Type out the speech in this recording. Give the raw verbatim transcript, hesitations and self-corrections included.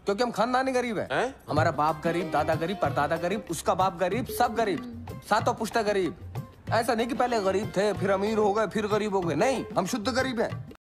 क्योंकि हम खानदानी गरीब हैं। हैं? हमारा बाप गरीब, दादा गरीब, परदादा गरीब, उसका बाप गरीब, सब गरीब, सातों पुश्ता गरीब। ऐसा नहीं कि पहले गरीब थे फिर अमीर हो गए फिर गरीब हो गए, नहीं, हम शुद्ध गरीब हैं।